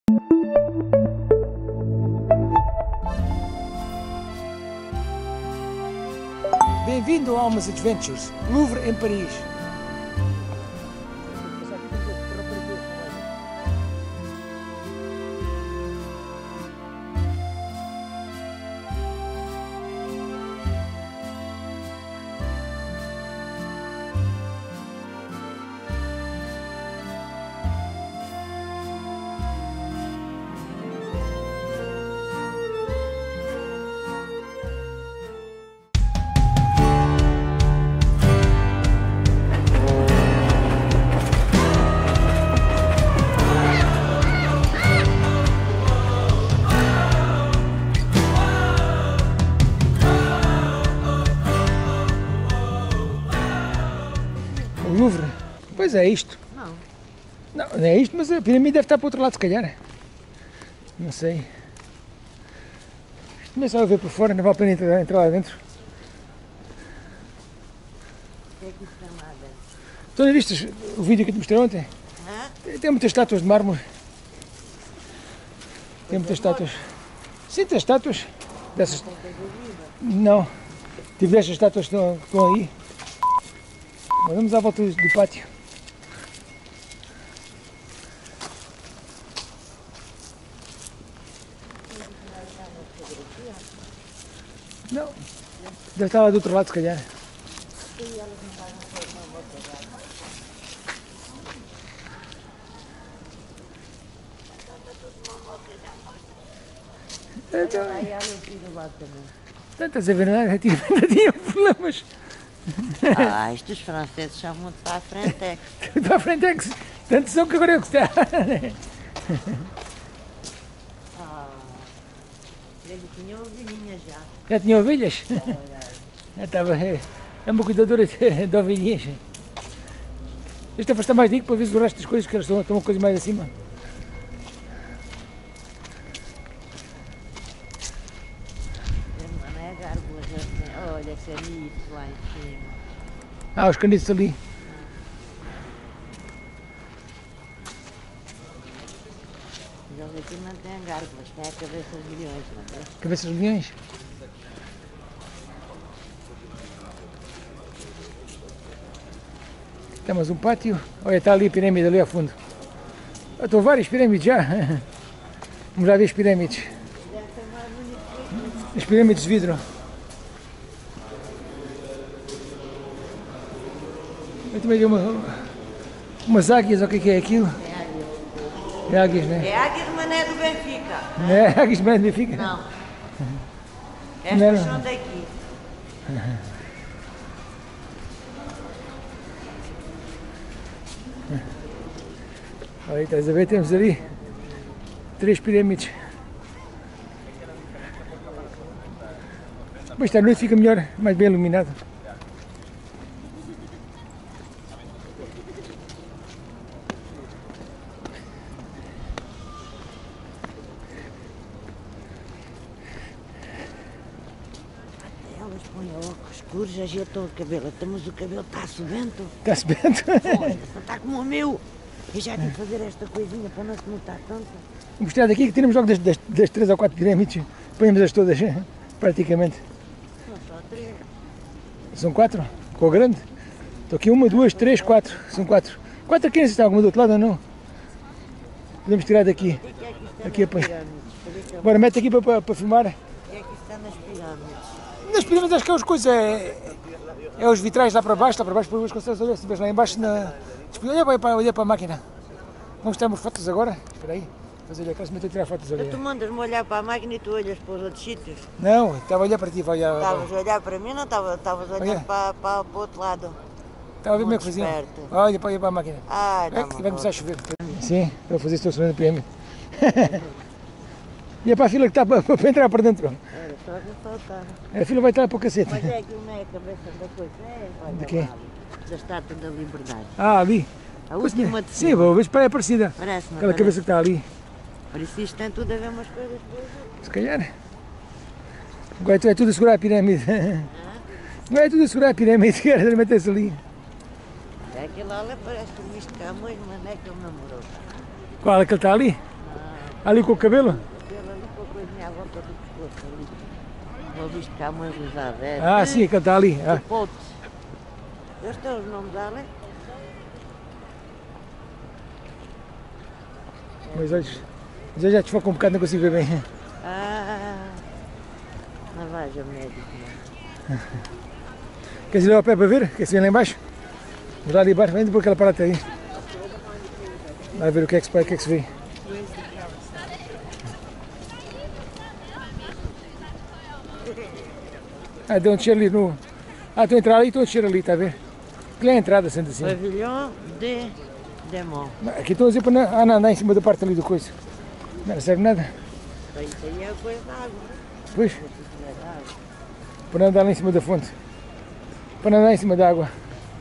Bem-vindo ao Almas Adventures, Louvre em Paris. O Louvre? Pois é isto. Não. Não é isto, mas a pirâmide deve estar para o outro lado, se calhar. Não sei. Isto também só a ver por fora, não vale a pena entrar lá dentro. O que é que isto tem lá dentro? Tu não viste o vídeo que eu te mostrei ontem? Tem muitas estátuas de mármore. Tem muitas estátuas. Sim, tem estátuas. Dessas. Não. Tive estas estátuas que estão aí. Mas vamos à volta do pátio. Não. Deve estar lá do outro lado, se calhar. Estás a ver, não é? Tinha problemas. Estes franceses chamam-te para a Frentex. Para a Frentex. Tanto são que agora eu gostar. Ele tinha ovelhinhas já. Já tinha ovelhas? Já estava. É uma cuidadora de ovelhinhas. Este afasta mais digo para ver se o resto das coisas, que elas estão uma coisa mais acima. Não é gárgulas, olha que caniços lá em cima. Ah, os caniços ali. Eles aqui mantêm gárgulas, que é a cabeça de leões, não é? Cabeças de leões. Temos um pátio. Olha, está ali a pirâmide ali ao fundo. Estão várias pirâmides já. Vamos lá ver as pirâmides. As pirâmides de vidro. Eu também vi umas águias, ou o que é aquilo? É águias, né? É águia de Mané do Benfica. Não é águias de Mané do Benfica? Não. Não. Estas são daqui. Olha, estás a ver, temos ali 3 pirâmides. Mas esta noite fica melhor, mais bem iluminado. Elas põem óculos escuros, ajeitam o cabelo. Mas o cabelo está subento. Está-se bento. Está como o meu. Eu já tive que fazer esta coisinha para não se notar tanto. Mostrar daqui que tiramos logo das 3 ou 4 pirâmides. Põemos-as todas, praticamente. São só 3. São 4? Com a grande? Estou aqui 1, 2, 3, 4. São 4. 4 aqui, não sei se está alguma do outro lado ou não. Podemos tirar daqui. Aqui apanha. Agora mete aqui para filmar. O que é que está nas pirâmides? Nas pirâmides acho que é as coisas, é os vitrais lá para baixo, depois consegues olhar, se estiveres lá em baixo, olha para a máquina. Vamos tirar umas fotos agora? Espera aí, fazer a classe, meter a tirar fotos ali. Tu mandas-me olhar para a máquina e tu olhas para os outros sítios. Não, estava a olhar para ti, Estavas a olhar para mim, não estavas a olhar para o outro lado. Estava a ver como é que fazia. Olha para a máquina. Vai começar a chover. Sim, para fazer isso na pirâmide. E é para a fila que está para entrar para dentro. Era só ressaltar. A fila vai entrar para o cacete. Mas é aquilo, não é a cabeça da coisa. Olha De quê? lá, da Estátua da Liberdade. Ali. A última de Sim, cima. vou ver se é parecida. Parece, não Aquela parece? cabeça que está ali. Por isso isto tem tudo a ver umas coisas com as outras. Se calhar. Agora é tudo a segurar a pirâmide. Não é tudo a segurar a pirâmide, que era meter-se ali. É aquilo ali, parece que o Misto Camões, mas não é que ele namorou. Qual? Aquele está ali? Ali com o cabelo? Cabelo ali com a coisinha à volta do pescoço ali. Uma vista cá, mãe rosada. É Ah, sim, que está ali. Ah. Ponte. Eles têm os nomes ali. Mas olhos já desfoca um bocado, não consigo ver bem. Ah, não vais ao médico, não. Queres ir lá ao pé para ver? Quer se vem lá embaixo? Vamos lá ali embaixo, vem por aquela parada aí. Vai ver o que é que se vê. Ah, deu um cheiro ali no... Ah, estou a entrar ali e estou a cheiro ali, está a ver? Aquilo é a entrada, sendo assim. Pavilhão de Demon. Aqui estou a dizer para não andar em cima da parte ali do coisa. Não serve nada. Isso aí é coisa da água. Pois, para não andar lá em cima da fonte. Para não andar em cima da água.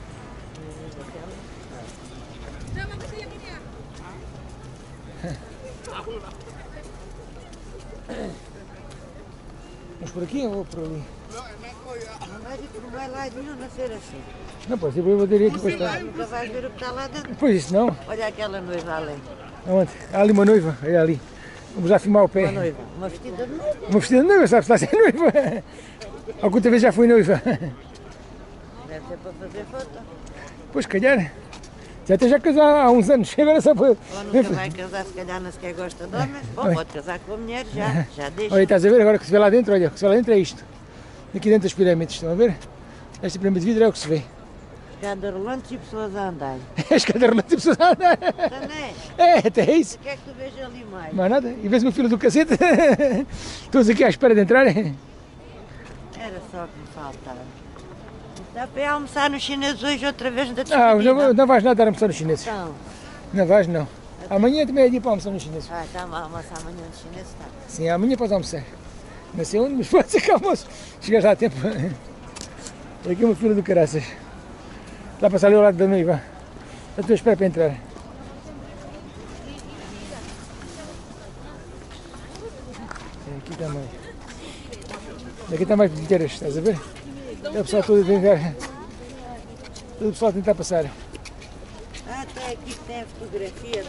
Vamos por aqui ou por ali? Não vai lá nenhum nascer assim. Não, pode ser, eu vou ter aqui para estar. Nunca vais ver o que está lá dentro. Pois isso não. Olha aquela noiva ali. Aonde? Há ali uma noiva, olha ali. Vamos lá filmar o pé. Uma noiva. Uma vestida de noiva. Uma vestida de noiva, sabe? Está a ser noiva. Alguma vez já fui noiva. Deve ser para fazer foto. Pois, calhar. Já até já casar há uns anos. Agora só para... Ou nunca vai casar, se calhar não sequer gosta de homens. Bom, pode casar com a mulher, já deixa. Olha, estás a ver agora o que se vê lá dentro? Olha, o que se vê lá dentro é isto. Aqui dentro das pirâmides, estão a ver? Esta pirâmide de vidro é o que se vê. Cada rolante e pessoas a andar. As cadeiras de pessoas a andar. Também. É, até é isso. O que é que tu vês ali mais? Mais nada. E vês uma fila do cacete. Todos aqui à espera de entrar. Era só o que me faltava. Dá para ir almoçar nos chineses hoje outra vez da Não vais nada a almoçar nos chineses. Então, Não vais, não. Amanhã também é dia para almoçar nos chineses. está a almoçar amanhã nos chineses, está. Sim, amanhã podes almoçar. Não sei onde, mas pode ser que almoço. Chegas lá a tempo. Aqui uma fila do caraças. Lá a passar ali ao lado da noiva. Eu estou à espera para entrar. Aqui também. Aqui está mais bilheteiras, estás a ver? É o pessoal todo a tentar. Todo o pessoal a tentar passar. Ah, até aqui tem a fotografia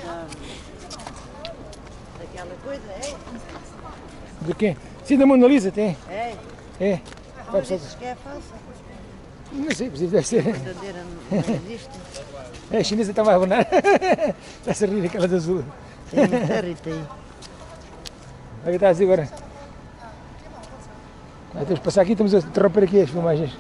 daquela coisa, é? De quem? Sim, da Mona Lisa tem. É? É. Não dizes que é falsa. Não sei, mas deve ser. Verdadeira não existe. É, a chinesa está a abonar. Está-se a rir aquela de azul. Tem muita Rita aí. Olha o que está a dizer agora. Temos de passar aqui, estamos a interromper aqui as filmagens.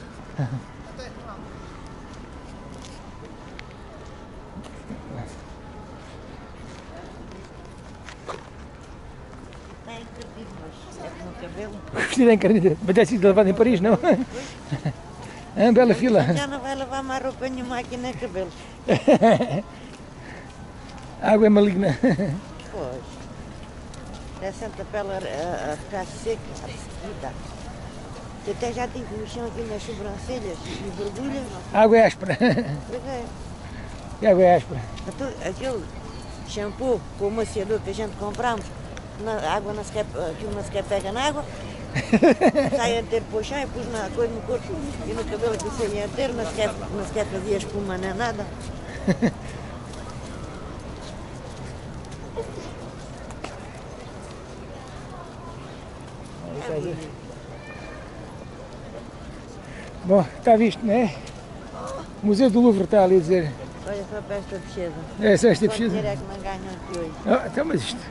Está encardido, mas é no cabelo. Vestida encarnida. Mas deve ser levado em Paris, não? Ah, bela fila. Já não vai levar mais roupa nenhuma aqui nem cabelo. A água é maligna. Pois. É sempre a pele a ficar seca, a seguida. Eu até já tive no chão aqui nas sobrancelhas e borbulhas. A água é áspera. Pois é. E a água é áspera. Então, aquele shampoo com o maciador que a gente compramos, a água não sequer, aquilo não sequer pega na água. Sai inteiro para o chão e pus na coisa no corpo e no cabelo que saía inteiro, não sequer fazia espuma nem nada. Bom, está visto, não é? O Museu do Louvre está ali a dizer. Olha só para esta pesquisa. É, só esta Quanto dinheiro pesquisa. é que não ganham aqui hoje? Ah, então, mas isto.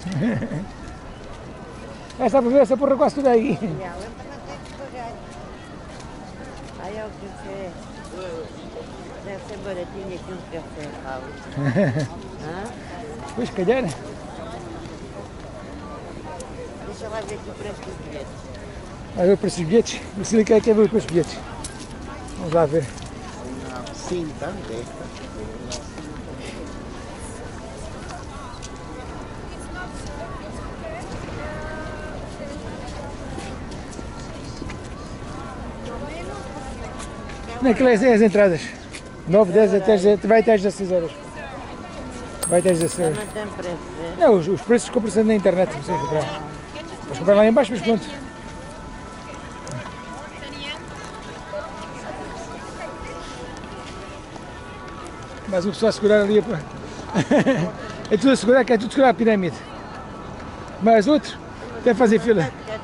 Essa para ver essa porra quase tudo aí. E ela também tem que pagar. Aí é o que é. Deve ser baratinho aqui um café, Paulo. Hã? Pois, calhar. Deixa lá ver aqui o preço dos bilhetes. Vai ver o preço dos bilhetes. O Cílio quer ver o preço dos bilhetes. Vamos lá ver. Sim, também. Naquelas é as entradas. 9, 10, vai até às 16 horas. Vai até às 16 horas. Não tem preço, é? Não, os preços compram-se na internet, não sei comprar. Podes comprar lá em baixo, mas pronto. Mas o pessoal a segurar ali. É tudo a segurar, quer tudo segurar a pirâmide. Mais outro? Deve fazer fila.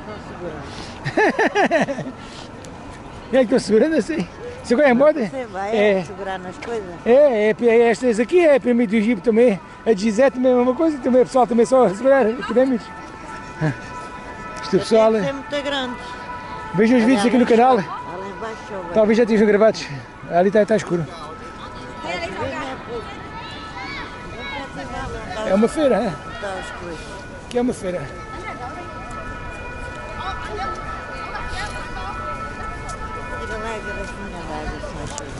É que estou segurando assim. Você agora é moda? Você vai segurar nas coisas? Estas aqui é a pirâmide do Egito também. A de Gizé também é a mesma coisa, também o pessoal também só a segurar as pirâmides. Isto o pessoal. Tem que ser muito grande. Vejam os vídeos aqui no canal. Lá embaixo chove. Talvez já estejam gravados. Ali está escuro. É uma feira, é? Está escuro. Que é uma feira. Tira lá a garrafinha d'água, se faz favor.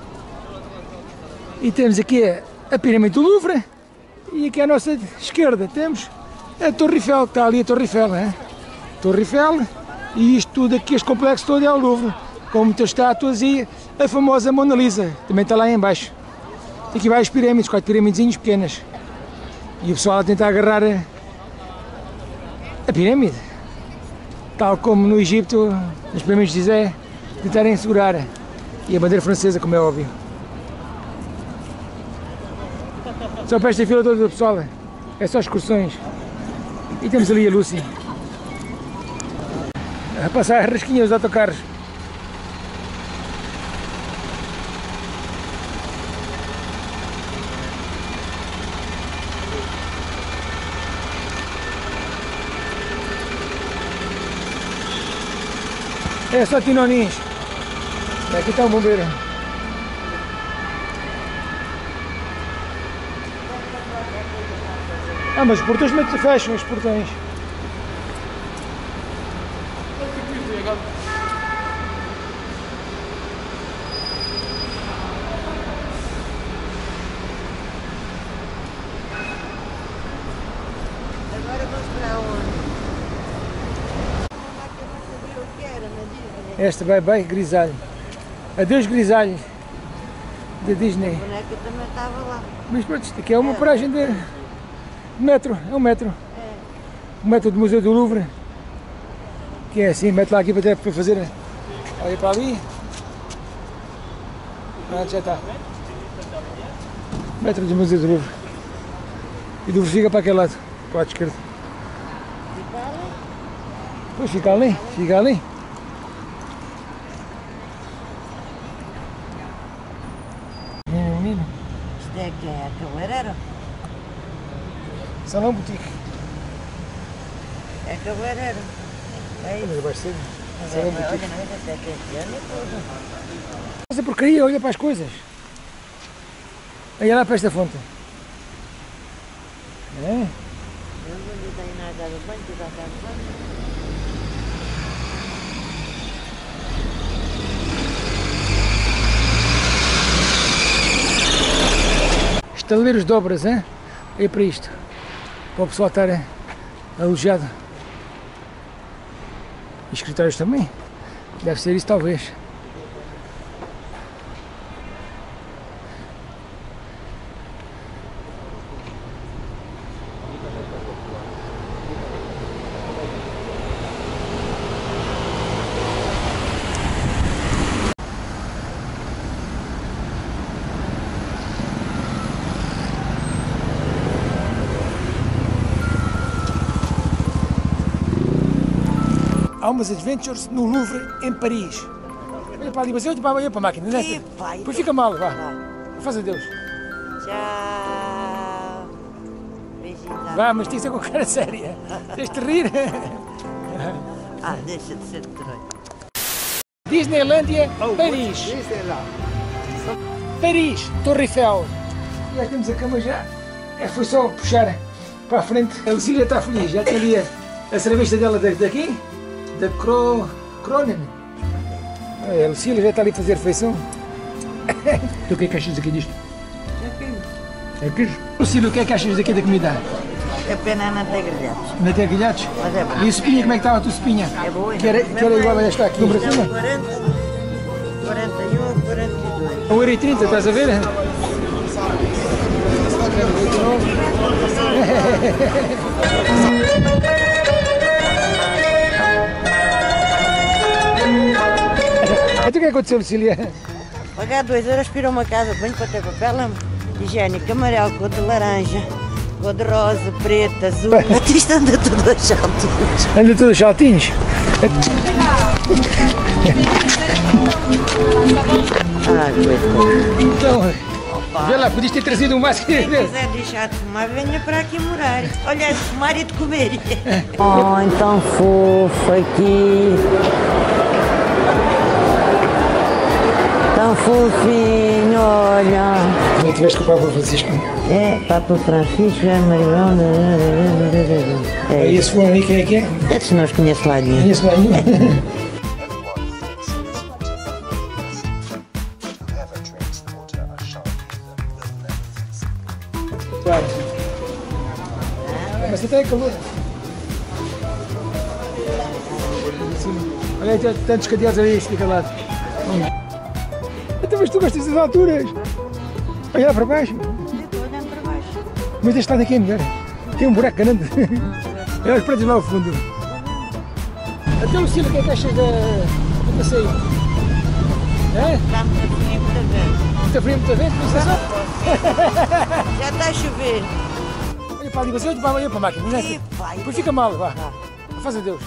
E temos aqui a pirâmide do Louvre. E aqui à nossa esquerda temos a Torre Eiffel, que está ali a Torre Eiffel, não é? Torre Eiffel, e isto tudo aqui, este complexo todo é o Louvre, com muitas estátuas e a famosa Mona Lisa, também está lá em baixo. E aqui várias pirâmides, 4 pirâmidezinhas pequenas. E o pessoal a tentar agarrar a pirâmide, tal como no Egito, nas pirâmides de Gizé, tentarem segurar. E a bandeira francesa, como é óbvio. Só para esta fila toda do pessoal, é só excursões. E temos ali a Lucy a passar a rasquinha os autocarros. É só tinoninhos. Aqui está o bombeiro. Ah, mas os portões não fecham, os portões. Agora vamos para onde? O que era na Disney? Esta vai grisalho. Adeus grisalho. Da Disney. A boneca também estava lá. Mas pronto, isto aqui é uma paragem de metro, é um metro. O metro do Museu do Louvre. Que é assim, mete lá aqui para fazer. Olha para ali. Pronto, já está. Metro do Museu do Louvre. E do Louvre fica para aquele lado, para o lado esquerdo. Fica ali? Pois fica ali, fica ali. Menino. Isto é quem? É cabeleireiro? Salão Boutique. É cabeleireiro. É isso. Mas vai ser. Mas Salão olha, Boutique. não é até que este ano e tudo. Essa porcaria, olha para as coisas. Olha lá para esta fonte. É? Eu não lhe dei nada do banho, que já está no banho. Estaleiros de obras, hein? É para isto. Para o pessoal estar alojado. E escritórios também. Deve ser isso talvez. Há umas adventures no Louvre, em Paris. Olha para ali, mas eu olho para a máquina, não é? Pai, Depois fica mal, vá. Faz adeus. tchau. Beijinhos. Vá, mas tem que ser com cara séria. Tens de rir. Ah, deixa de ser tronho. Disneylândia, Paris. Dice lá. Paris, Torre Eiffel. Já temos a cama já. Foi só puxar para a frente. A Lucília está feliz, já tem ali a cerveja dela daqui, da Cronen. A Lucília já está ali a fazer refeição. Tu o que é que achas aqui disto? É queijo? Lucília, o que é que achas daqui da comida? É pena não ter grelhados. Não tem grelhados? Mas é bom. E a sopinha, como é que estava a tua sopinha? É boa. Que era igual a esta aqui no Brasil? São 40, 41, 42. 1,30€, estás a ver? Então o que aconteceu, Lucília? Pagar 2€ para ir a uma casa de banho para ter papel higiênico amarelo, cor de laranja, Cor-de-rosa, preta, azul. Isto anda tudo aos saltinhos. Anda tudo aos saltinhos? Ah, coitado. Então, vê lá, podias ter trazido um mais que... Se quiser deixar de fumar, venha para aqui morar. Olha, é de fumar e de comer. Oh, então fofo aqui. Tão fofinho, olha. Não tiveste com o Papa Francisco? É, Papa Francisco, é Marilão. E esse fulano aí, quem é que é? Esses não os conheço lá nenhum. Conheço lá nenhum. Mas você tem calor. Olha aí, tantos cadeados ali, fica lá. Então, mas tu gostas das alturas? Olha lá para baixo. Estou olhando para baixo. Mas este lado aqui é melhor. Tem um buraco grande. Olha os prédios lá ao fundo. Até o Silvio, o que é que achas do passeio? É? Está muito frio muita vez. Muito frio muita vez? Já está a chover. Olha para ali, você olha para a máquina. Não é? E vai. Depois fica mal, vá. Faz adeus.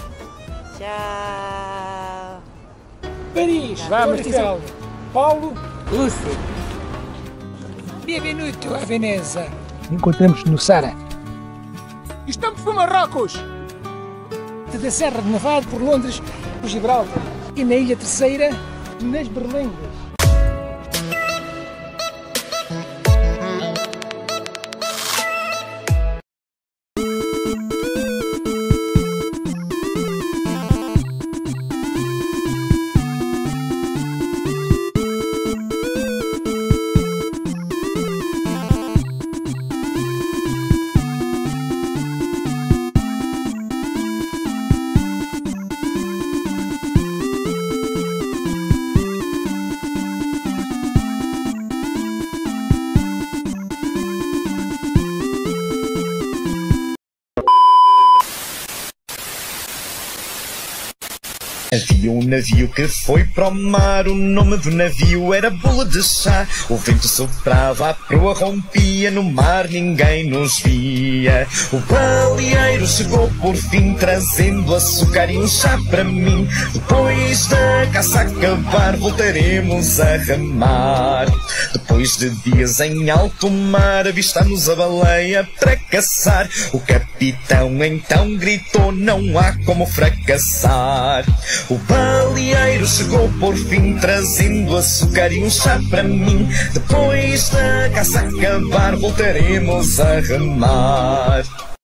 Tchau. Paris, vamos, Paulo Lúcio. Benvenuto a Veneza. Encontramos no Sara. Estamos por Marrocos. Da Serra de Nevado, por Londres, por Gibraltar. E na Ilha Terceira, nas Berlengas. Havia um navio que foi para o mar, o nome do navio era Bula de Chá. O vento soprava, a proa rompia, no mar ninguém nos via. O baleeiro chegou por fim, trazendo açúcar e um chá para mim. Depois da caça acabar, voltaremos a remar. Depois de dias em alto mar, avistamos a baleia para caçar. O capitão então gritou, não há como fracassar. O baleeiro chegou por fim, trazendo açúcar e um chá para mim. Depois da caça acabar, voltaremos a remar.